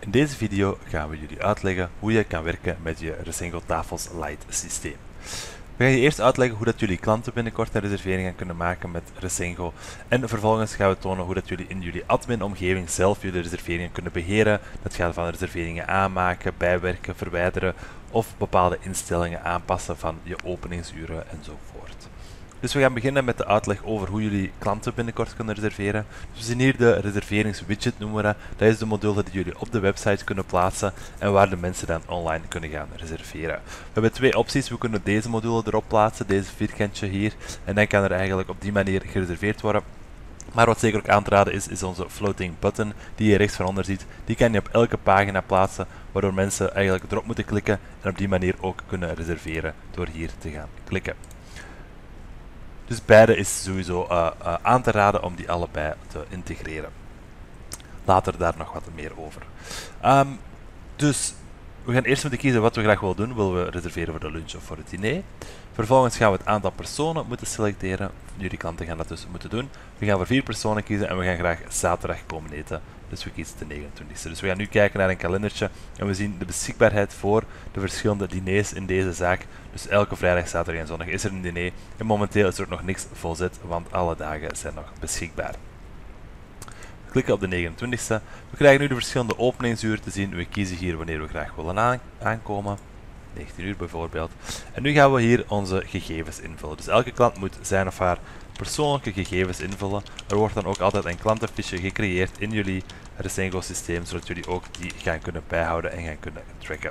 In deze video gaan we jullie uitleggen hoe je kan werken met je Resengo Tafels Lite systeem. We gaan je eerst uitleggen hoe dat jullie klanten binnenkort een reservering gaan kunnen maken met Resengo. En vervolgens gaan we tonen hoe dat jullie in jullie admin-omgeving zelf jullie reserveringen kunnen beheren. Dat gaat van reserveringen aanmaken, bijwerken, verwijderen of bepaalde instellingen aanpassen van je openingsuren enzovoort. Dus we gaan beginnen met de uitleg over hoe jullie klanten binnenkort kunnen reserveren. Dus we zien hier de reserveringswidget noemen we dat. Dat is de module die jullie op de website kunnen plaatsen en waar de mensen dan online kunnen gaan reserveren. We hebben twee opties. We kunnen deze module erop plaatsen, deze vierkantje hier. En dan kan er eigenlijk op die manier gereserveerd worden. Maar wat zeker ook aan te raden is onze floating button die je rechts van onder ziet. Die kan je op elke pagina plaatsen, waardoor mensen eigenlijk erop moeten klikken en op die manier ook kunnen reserveren door hier te gaan klikken. Dus beide is sowieso aan te raden om die allebei te integreren. Later daar nog wat meer over. Dus we gaan eerst moeten kiezen wat we graag willen doen. Willen we reserveren voor de lunch of voor het diner? Vervolgens gaan we het aantal personen moeten selecteren. Jullie klanten gaan dat dus moeten doen. We gaan voor 4 personen kiezen en we gaan graag zaterdag komen eten. Dus we kiezen de 29e. Dus we gaan nu kijken naar een kalendertje en we zien de beschikbaarheid voor de verschillende diners in deze zaak. Dus elke vrijdag, zaterdag en zondag is er een diner. En momenteel is er ook nog niks volzet, want alle dagen zijn nog beschikbaar. We klikken op de 29e. We krijgen nu de verschillende openingsuren te zien. We kiezen hier wanneer we graag willen aankomen. 19 uur bijvoorbeeld. En nu gaan we hier onze gegevens invullen. Dus elke klant moet zijn of haar persoonlijke gegevens invullen. Er wordt dan ook altijd een klantenfiche gecreëerd in jullie Resengo systeem, zodat jullie ook die gaan kunnen bijhouden en gaan kunnen tracken.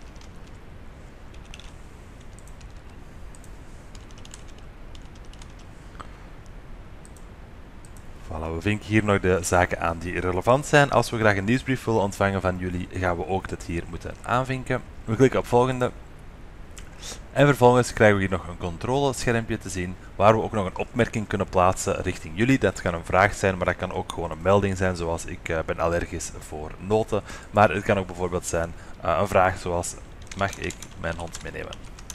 Voilà, we vinken hier nog de zaken aan die relevant zijn. Als we graag een nieuwsbrief willen ontvangen van jullie, gaan we ook dat hier moeten aanvinken. We klikken op volgende. En vervolgens krijgen we hier nog een controleschermpje te zien, waar we ook nog een opmerking kunnen plaatsen richting jullie. Dat kan een vraag zijn, maar dat kan ook gewoon een melding zijn, zoals ik ben allergisch voor noten. Maar het kan ook bijvoorbeeld zijn een vraag zoals, mag ik mijn hond meenemen?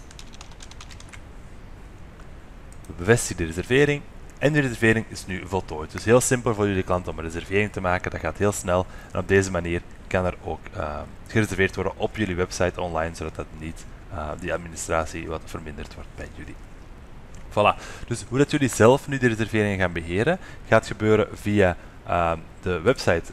We bevestigen de reservering. En de reservering is nu voltooid. Dus heel simpel voor jullie klant om een reservering te maken. Dat gaat heel snel. En op deze manier kan er ook gereserveerd worden op jullie website online, zodat dat niet die administratie wat verminderd wordt bij jullie. Voilà. Dus hoe dat jullie zelf nu de reserveringen gaan beheren, gaat gebeuren via de website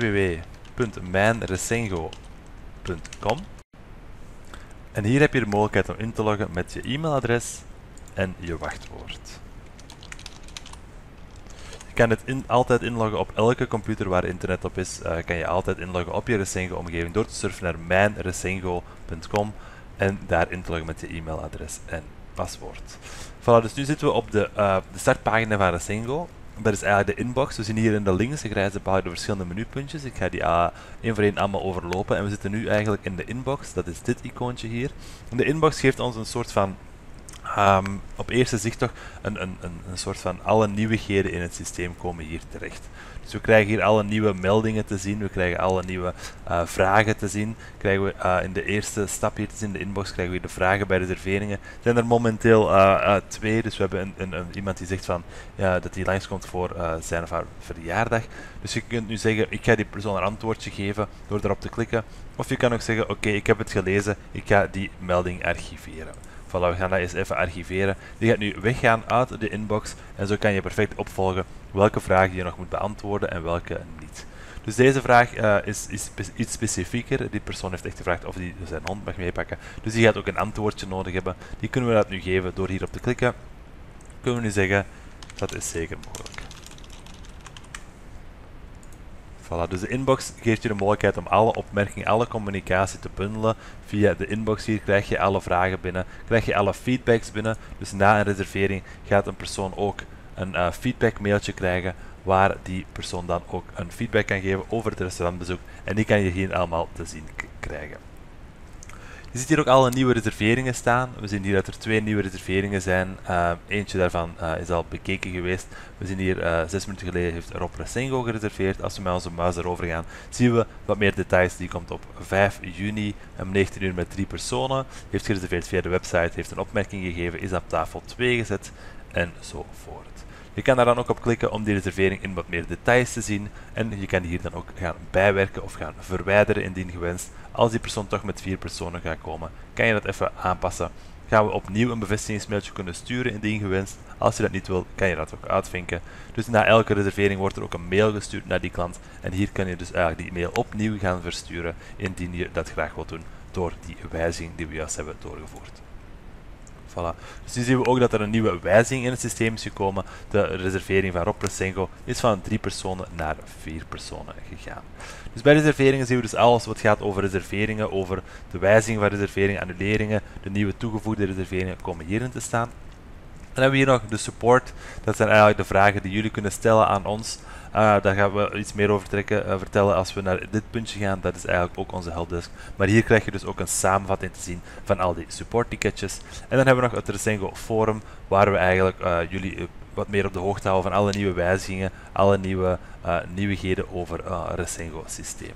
www.mijnresengo.com. En hier heb je de mogelijkheid om in te loggen met je e-mailadres en je wachtwoord. Je kan het altijd inloggen op elke computer waar internet op is. Kan je altijd inloggen op je Resengo-omgeving door te surfen naar mijnresengo.com en daar in te loggen met je e-mailadres en paswoord. Voilà, dus nu zitten we op de startpagina van Resengo. Dat is eigenlijk de inbox. We zien hier in de linkse grijze balk de verschillende menupuntjes. Ik ga die één voor één allemaal overlopen. En we zitten nu eigenlijk in de inbox. Dat is dit icoontje hier. En de inbox geeft ons een soort van op eerste zicht toch een soort van alle nieuwigheden in het systeem komen hier terecht. Dus we krijgen hier alle nieuwe meldingen te zien, we krijgen alle nieuwe vragen te zien. Krijgen we in de eerste stap hier te zien, de inbox, krijgen we hier de vragen bij reserveringen. Er zijn er momenteel 2, dus we hebben iemand die zegt van, dat hij langskomt voor zijn of haar verjaardag. Dus je kunt nu zeggen, ik ga die persoon een antwoordje geven door erop te klikken. Of je kan ook zeggen, oké, ik heb het gelezen, ik ga die melding archiveren. Voilà, we gaan dat eens even archiveren. Die gaat nu weggaan uit de inbox en zo kan je perfect opvolgen welke vragen je nog moet beantwoorden en welke niet. Dus deze vraag is iets specifieker. Die persoon heeft echt gevraagd of hij zijn hond mag meepakken. Dus die gaat ook een antwoordje nodig hebben. Die kunnen we dat nu geven door hierop te klikken. Kunnen we nu zeggen, dat is zeker mogelijk. Voilà, dus de inbox geeft je de mogelijkheid om alle opmerkingen, alle communicatie te bundelen. Via de inbox hier krijg je alle vragen binnen, krijg je alle feedbacks binnen. Dus na een reservering gaat een persoon ook een feedback mailtje krijgen, waar die persoon dan ook een feedback kan geven over het restaurantbezoek. En die kan je hier allemaal te zien krijgen. Je ziet hier ook alle nieuwe reserveringen staan. We zien hier dat er 2 nieuwe reserveringen zijn. Eentje daarvan is al bekeken geweest. We zien hier 6 minuten geleden heeft Rob Resengo gereserveerd. Als we met onze muis erover gaan, zien we wat meer details. Die komt op 5 juni om 19 uur met 3 personen. Heeft gereserveerd via de website, heeft een opmerking gegeven, is op tafel 2 gezet enzovoort. Je kan daar dan ook op klikken om die reservering in wat meer details te zien en je kan hier dan ook gaan bijwerken of gaan verwijderen indien gewenst. Als die persoon toch met 4 personen gaat komen, kan je dat even aanpassen. Gaan we opnieuw een bevestigingsmailtje kunnen sturen indien gewenst. Als je dat niet wil, kan je dat ook uitvinken. Dus na elke reservering wordt er ook een mail gestuurd naar die klant en hier kan je dus eigenlijk die mail opnieuw gaan versturen indien je dat graag wilt doen door die wijziging die we juist hebben doorgevoerd. Voilà. Dus nu zien we ook dat er een nieuwe wijziging in het systeem is gekomen. De reservering van Rob Resengo is van 3 personen naar 4 personen gegaan. Dus bij reserveringen zien we dus alles wat gaat over reserveringen, over de wijziging van reserveringen, annuleringen, de nieuwe toegevoegde reserveringen komen hierin te staan. Dan hebben we hier nog de support. Dat zijn eigenlijk de vragen die jullie kunnen stellen aan ons. Daar gaan we iets meer over vertellen als we naar dit puntje gaan. Dat is eigenlijk ook onze helpdesk. Maar hier krijg je dus ook een samenvatting te zien van al die support ticketjes. En dan hebben we nog het Resengo forum, waar we eigenlijk jullie wat meer op de hoogte houden van alle nieuwe wijzigingen, alle nieuwigheden over het Resengo systeem.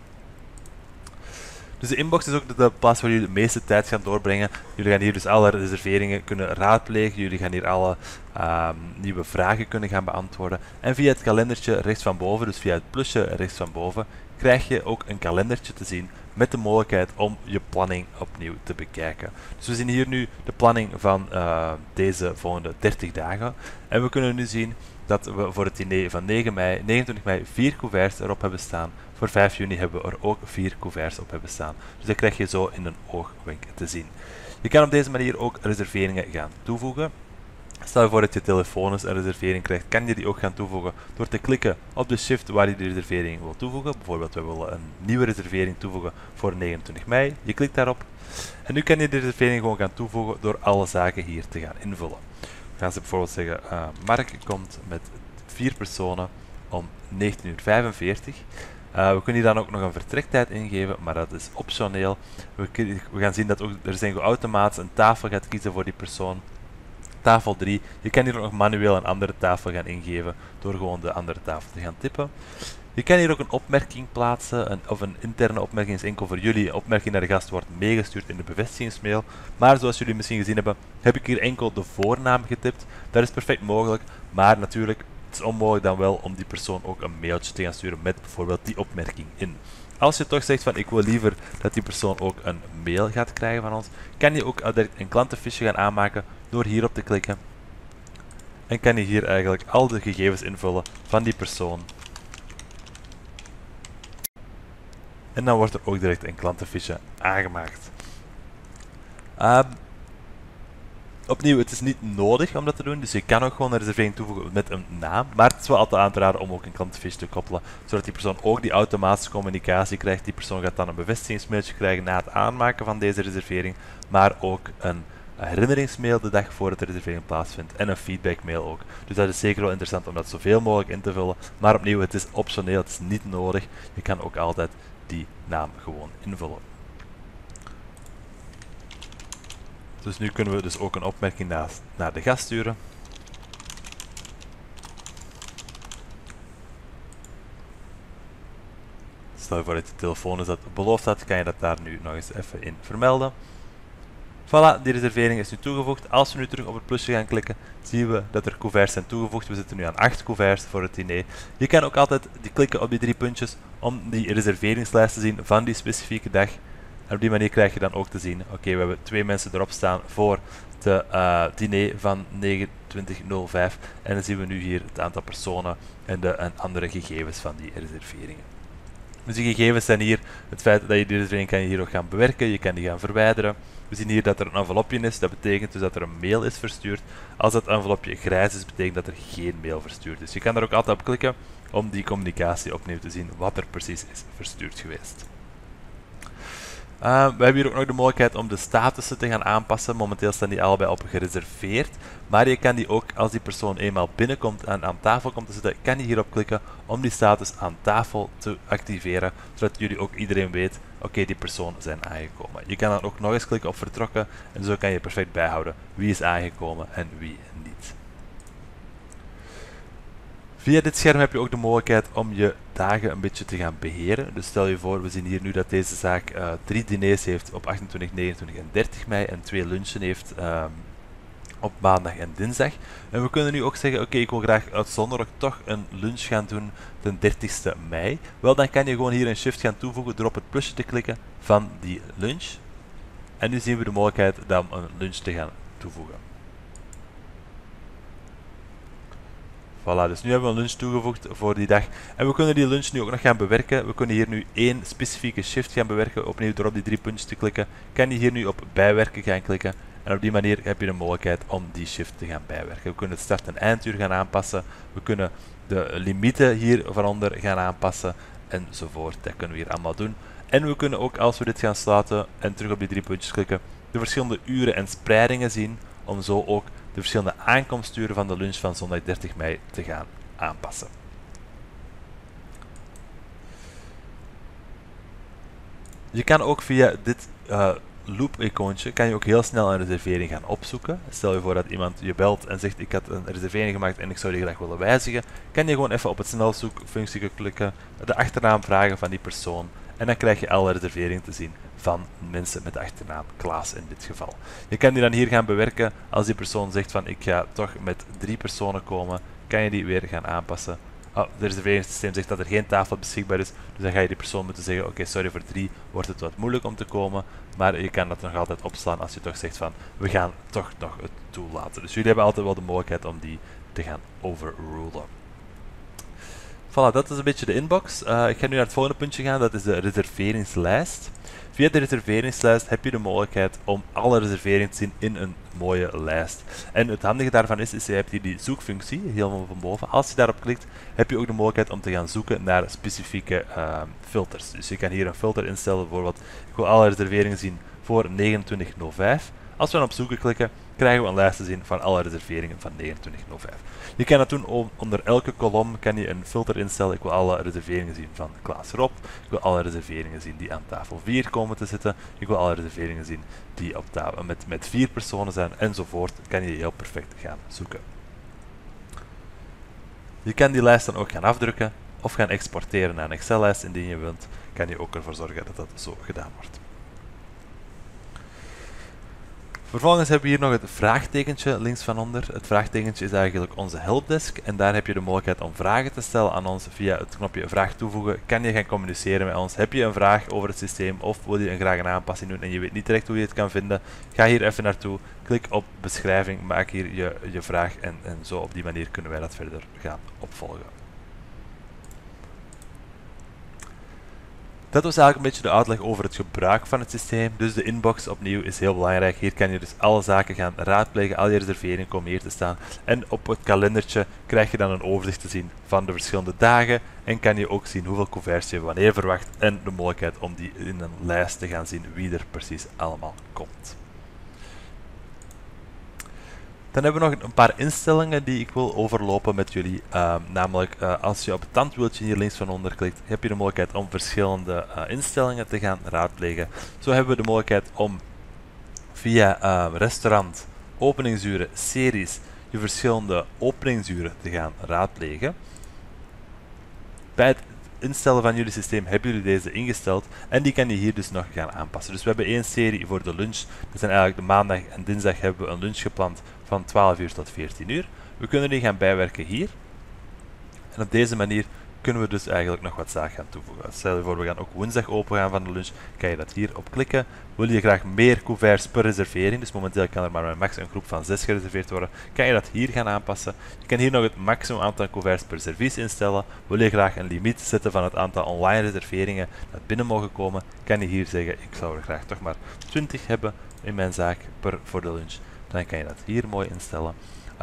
Dus de inbox is ook de plaats waar jullie de meeste tijd gaan doorbrengen. Jullie gaan hier dus alle reserveringen kunnen raadplegen. Jullie gaan hier alle nieuwe vragen kunnen gaan beantwoorden. En via het kalendertje rechts van boven, dus via het plusje rechts van boven, krijg je ook een kalendertje te zien met de mogelijkheid om je planning opnieuw te bekijken. Dus we zien hier nu de planning van deze volgende 30 dagen. En we kunnen nu zien dat we voor het diner van 29 mei 4 couverts erop hebben staan. Voor 5 juni hebben we er ook 4 couverts op hebben staan. Dus dat krijg je zo in een oogwenk te zien. Je kan op deze manier ook reserveringen gaan toevoegen. Stel je voor dat je telefonisch een reservering krijgt, kan je die ook gaan toevoegen door te klikken op de shift waar je de reservering wil toevoegen. Bijvoorbeeld, we willen een nieuwe reservering toevoegen voor 29 mei. Je klikt daarop en nu kan je de reservering gewoon gaan toevoegen door alle zaken hier te gaan invullen. Dan gaan ze bijvoorbeeld zeggen, Mark komt met 4 personen om 19:45 uur. We kunnen hier dan ook nog een vertrektijd ingeven, maar dat is optioneel. We gaan zien dat ook Resengo automatisch een tafel gaat kiezen voor die persoon. Tafel 3. Je kan hier ook nog manueel een andere tafel gaan ingeven door gewoon de andere tafel te gaan tippen. Je kan hier ook een opmerking plaatsen, of een interne opmerking is enkel voor jullie. Een opmerking naar de gast wordt meegestuurd in de bevestigingsmail. Maar zoals jullie misschien gezien hebben, heb ik hier enkel de voornaam getipt. Dat is perfect mogelijk, maar natuurlijk, het is onmogelijk dan wel om die persoon ook een mailtje te gaan sturen met bijvoorbeeld die opmerking in. Als je toch zegt van ik wil liever dat die persoon ook een mail gaat krijgen van ons, kan je ook direct een klantenfiche gaan aanmaken door hierop te klikken. En kan je hier eigenlijk al de gegevens invullen van die persoon. En dan wordt er ook direct een klantenfiche aangemaakt. Opnieuw, het is niet nodig om dat te doen, dus je kan ook gewoon een reservering toevoegen met een naam. Maar het is wel altijd aan te raden om ook een klantenfiche te koppelen, zodat die persoon ook die automatische communicatie krijgt. Die persoon gaat dan een bevestigingsmailtje krijgen na het aanmaken van deze reservering, maar ook een herinneringsmail de dag voordat de reservering plaatsvindt en een feedbackmail ook. Dus dat is zeker wel interessant om dat zoveel mogelijk in te vullen. Maar opnieuw, het is optioneel, het is niet nodig. Je kan ook altijd die naam gewoon invullen. Dus nu kunnen we dus ook een opmerking naar de gast sturen. Stel je voor dat je telefoon is dat beloofd had, kan je dat daar nu nog eens even in vermelden. Voilà, die reservering is nu toegevoegd. Als we nu terug op het plusje gaan klikken, zien we dat er couverts zijn toegevoegd. We zitten nu aan 8 couverts voor het diner. Je kan ook altijd klikken op die 3 puntjes om die reserveringslijst te zien van die specifieke dag. En op die manier krijg je dan ook te zien, oké, we hebben 2 mensen erop staan voor het diner van 29:05. En dan zien we nu hier het aantal personen en de andere gegevens van die reserveringen. Dus die gegevens zijn hier, het feit dat je die reservering kan je hier ook gaan bewerken, je kan die gaan verwijderen. We zien hier dat er een envelopje is, dat betekent dus dat er een mail is verstuurd. Als dat envelopje grijs is, betekent dat er geen mail verstuurd is. Je kan daar ook altijd op klikken om die communicatie opnieuw te zien, wat er precies is verstuurd geweest. We hebben hier ook nog de mogelijkheid om de statussen te gaan aanpassen. Momenteel staan die allebei op gereserveerd. Maar je kan die ook, als die persoon eenmaal binnenkomt en aan tafel komt te zitten, kan je hierop klikken om die status aan tafel te activeren. Zodat jullie ook iedereen weet, oké, die persoon zijn aangekomen. Je kan dan ook nog eens klikken op vertrokken en zo kan je perfect bijhouden wie is aangekomen en wie niet. Via dit scherm heb je ook de mogelijkheid om je dagen een beetje te gaan beheren. Dus stel je voor, we zien hier nu dat deze zaak 3 diners heeft op 28, 29 en 30 mei en 2 lunchen heeft op maandag en dinsdag. En we kunnen nu ook zeggen, oké, ik wil graag uitzonderlijk toch een lunch gaan doen de 30ste mei. Wel, dan kan je gewoon hier een shift gaan toevoegen door op het plusje te klikken van die lunch. En nu zien we de mogelijkheid om een lunch te gaan toevoegen. Voilà, dus nu hebben we een lunch toegevoegd voor die dag. En we kunnen die lunch nu ook nog gaan bewerken. We kunnen hier nu één specifieke shift gaan bewerken. Opnieuw door op die 3 puntjes te klikken, kan je hier nu op bijwerken gaan klikken. En op die manier heb je de mogelijkheid om die shift te gaan bijwerken. We kunnen het start- en einduur gaan aanpassen. We kunnen de limieten hier vanonder gaan aanpassen. Enzovoort. Dat kunnen we hier allemaal doen. En we kunnen ook, als we dit gaan sluiten en terug op die 3 puntjes klikken, de verschillende uren en spreidingen zien. Om zo ook de verschillende aankomsturen van de lunch van zondag 30 mei te gaan aanpassen. Je kan ook via dit loop-icoontje kan je ook heel snel een reservering gaan opzoeken. Stel je voor dat iemand je belt en zegt ik had een reservering gemaakt en ik zou die graag willen wijzigen. Kan je gewoon even op het snelzoekfunctie klikken, de achternaam vragen van die persoon en dan krijg je alle reserveringen te zien van mensen met de achternaam Klaas in dit geval. Je kan die dan hier gaan bewerken. Als die persoon zegt van ik ga toch met 3 personen komen, kan je die weer gaan aanpassen. Oh, het reserveringssysteem zegt dat er geen tafel beschikbaar is, dus dan ga je die persoon moeten zeggen oké, sorry, voor 3 wordt het wat moeilijk om te komen, maar je kan dat nog altijd opslaan als je toch zegt van we gaan toch nog het toelaten. Dus jullie hebben altijd wel de mogelijkheid om die te gaan overrulen. Voilà, dat is een beetje de inbox. Ik ga nu naar het volgende puntje gaan, dat is de reserveringslijst. Via de reserveringslijst heb je de mogelijkheid om alle reserveringen te zien in een mooie lijst. En het handige daarvan is je hebt hier die zoekfunctie, helemaal van boven. Als je daarop klikt, heb je ook de mogelijkheid om te gaan zoeken naar specifieke filters. Dus je kan hier een filter instellen, bijvoorbeeld ik wil alle reserveringen zien voor 29/05. Als we dan op zoeken klikken, krijgen we een lijst te zien van alle reserveringen van 29/05. Je kan dat doen onder elke kolom kan je een filter instellen. Ik wil alle reserveringen zien van Klaas Rob. Ik wil alle reserveringen zien die aan tafel 4 komen te zitten. Ik wil alle reserveringen zien die op tafel met 4 personen zijn enzovoort. Kan je heel perfect gaan zoeken. Je kan die lijst dan ook gaan afdrukken of gaan exporteren naar een Excel-lijst indien je wilt. Kan je ook ervoor zorgen dat dat zo gedaan wordt. Vervolgens hebben we hier nog het vraagtekentje links van onder. Het vraagtekentje is eigenlijk onze helpdesk en daar heb je de mogelijkheid om vragen te stellen aan ons via het knopje vraag toevoegen. Kan je gaan communiceren met ons? Heb je een vraag over het systeem of wil je graag een aanpassing doen en je weet niet direct hoe je het kan vinden? Ga hier even naartoe, klik op beschrijving, maak hier je vraag en zo op die manier kunnen wij dat verder gaan opvolgen. Dat was eigenlijk een beetje de uitleg over het gebruik van het systeem. Dus de inbox opnieuw is heel belangrijk. Hier kan je dus alle zaken gaan raadplegen, al je reserveringen komen hier te staan. En op het kalendertje krijg je dan een overzicht te zien van de verschillende dagen. En kan je ook zien hoeveel couverts je wanneer verwacht. En de mogelijkheid om die in een lijst te gaan zien wie er precies allemaal komt. Dan hebben we nog een paar instellingen die ik wil overlopen met jullie. Namelijk, als je op het tandwieltje hier links van onder klikt, heb je de mogelijkheid om verschillende instellingen te gaan raadplegen. Zo hebben we de mogelijkheid om via restaurant, openingsuren, series, je verschillende openingsuren te gaan raadplegen. Bij het instellen van jullie systeem hebben jullie deze ingesteld en die kan je hier dus nog gaan aanpassen. Dus we hebben één serie voor de lunch. Dat zijn eigenlijk de maandag en dinsdag hebben we een lunch gepland van 12 uur tot 14 uur. We kunnen die gaan bijwerken hier. En op deze manier kunnen we dus eigenlijk nog wat zaken gaan toevoegen. Stel je voor, we gaan ook woensdag open gaan van de lunch. Kan je dat hier op klikken. Wil je graag meer couverts per reservering, dus momenteel kan er maar met max een groep van 6 gereserveerd worden, kan je dat hier gaan aanpassen. Je kan hier nog het maximum aantal couverts per service instellen. Wil je graag een limiet zetten van het aantal online reserveringen dat binnen mogen komen, kan je hier zeggen, ik zou er graag toch maar 20 hebben in mijn zaak voor de lunch. Dan kan je dat hier mooi instellen.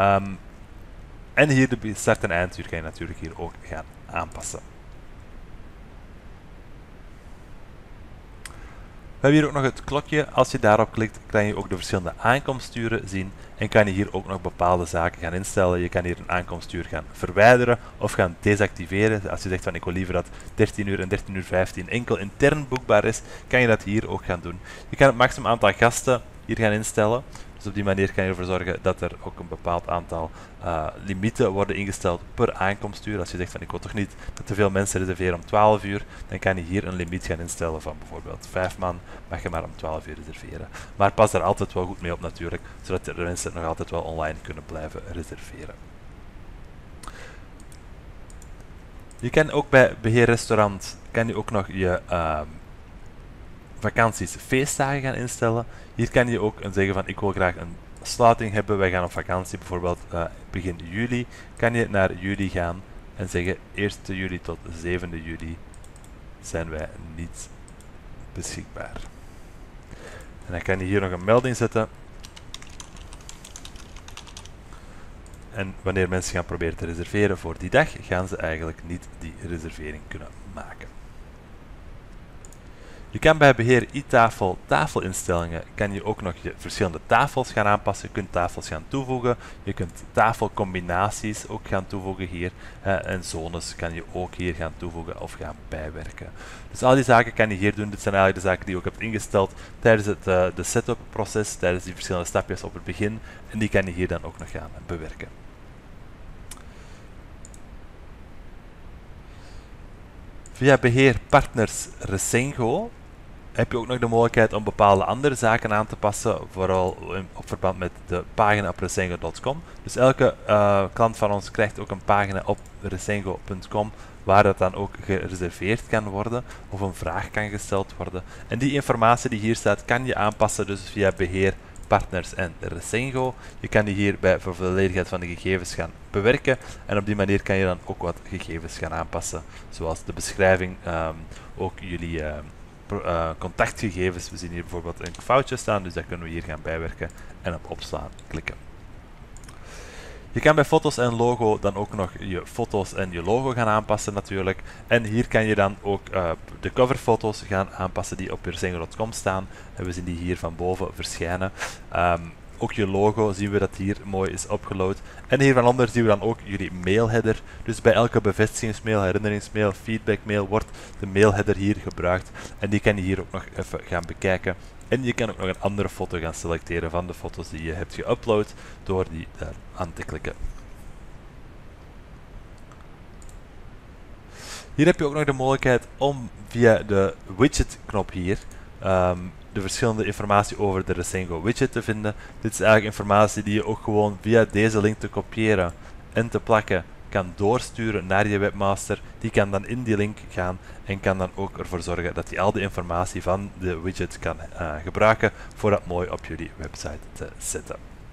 En hier de start- en einduur kan je natuurlijk hier ook gaan aanpassen. We hebben hier ook nog het klokje. Als je daarop klikt, kan je ook de verschillende aankomsturen zien en kan je hier ook nog bepaalde zaken gaan instellen. Je kan hier een aankomstuur gaan verwijderen of gaan desactiveren. Als je zegt van ik wil liever dat 13 uur en 13 uur 15 enkel intern boekbaar is, kan je dat hier ook gaan doen. Je kan het maximum aantal gasten hier gaan instellen. Dus op die manier kan je ervoor zorgen dat er ook een bepaald aantal limieten worden ingesteld per aankomstuur. Als je zegt van ik wil toch niet dat te veel mensen reserveren om 12 uur, dan kan je hier een limiet gaan instellen van bijvoorbeeld 5 man mag je maar om 12 uur reserveren. Maar pas daar altijd wel goed mee op natuurlijk, zodat de mensen nog altijd wel online kunnen blijven reserveren. Je kan ook bij beheerrestaurant kan je ook nog je vakanties, feestdagen gaan instellen. Hier kan je ook zeggen van ik wil graag een sluiting hebben, wij gaan op vakantie bijvoorbeeld begin juli. Kan je naar juli gaan en zeggen 1 juli tot 7 juli zijn wij niet beschikbaar. En dan kan je hier nog een melding zetten. En wanneer mensen gaan proberen te reserveren voor die dag, gaan ze eigenlijk niet die reservering kunnen maken. Je kan bij beheer iTafel tafelinstellingen kan je ook nog je verschillende tafels gaan aanpassen. Je kunt tafels gaan toevoegen. Je kunt tafelcombinaties ook gaan toevoegen hier. En zones kan je ook hier gaan toevoegen of gaan bijwerken. Dus al die zaken kan je hier doen. Dit zijn eigenlijk de zaken die je ook hebt ingesteld tijdens de setup proces, tijdens die verschillende stapjes op het begin. En die kan je hier dan ook nog gaan bewerken. Via beheerpartners Resengo heb je ook nog de mogelijkheid om bepaalde andere zaken aan te passen, vooral op verband met de pagina op resengo.com. Dus elke klant van ons krijgt ook een pagina op resengo.com waar dat dan ook gereserveerd kan worden of een vraag kan gesteld worden. En die informatie die hier staat kan je aanpassen dus via beheerpartners en Resengo. Je kan die hier bij voor volledigheid van de gegevens gaan bewerken en op die manier kan je dan ook wat gegevens gaan aanpassen, zoals de beschrijving, ook jullie contactgegevens. We zien hier bijvoorbeeld een foutje staan, dus dat kunnen we hier gaan bijwerken en op opslaan klikken. Je kan bij foto's en logo dan ook nog je foto's en je logo gaan aanpassen natuurlijk. En hier kan je dan ook de coverfoto's gaan aanpassen die op resengo.com staan. En we zien die hier van boven verschijnen. Ook je logo zien we dat hier mooi is opgeload. En hier van onder zien we dan ook jullie mailheader. Dus bij elke bevestigingsmail, herinneringsmail, feedbackmail wordt de mailheader hier gebruikt. En die kan je hier ook nog even gaan bekijken. En je kan ook nog een andere foto gaan selecteren van de foto's die je hebt geüpload door die daar aan te klikken. Hier heb je ook nog de mogelijkheid om via de widget knop hier de verschillende informatie over de Resengo widget te vinden. Dit is eigenlijk informatie die je ook gewoon via deze link te kopiëren en te plakken kan doorsturen naar je webmaster. Die kan dan in die link gaan en kan dan ook ervoor zorgen dat hij al de informatie van de widget kan gebruiken voor dat mooi op jullie website te zetten.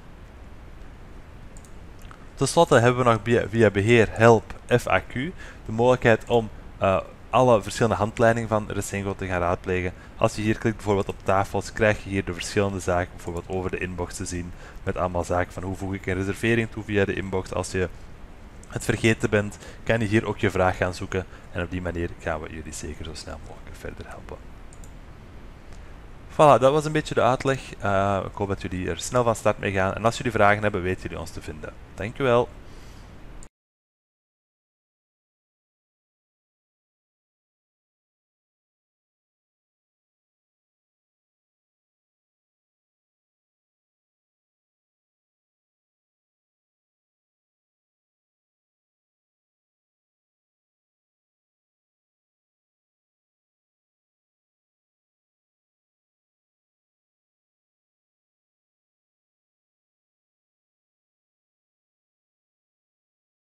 Ten slotte hebben we nog via beheer help FAQ de mogelijkheid om alle verschillende handleidingen van Resengo te gaan raadplegen. Als je hier klikt bijvoorbeeld op tafels, krijg je hier de verschillende zaken bijvoorbeeld over de inbox te zien, met allemaal zaken van hoe voeg ik een reservering toe via de inbox. Als je het vergeten bent, kan je hier ook je vraag gaan zoeken en op die manier gaan we jullie zeker zo snel mogelijk verder helpen. Voilà, dat was een beetje de uitleg. Ik hoop dat jullie er snel van start mee gaan en als jullie vragen hebben, weten jullie ons te vinden. Dankjewel.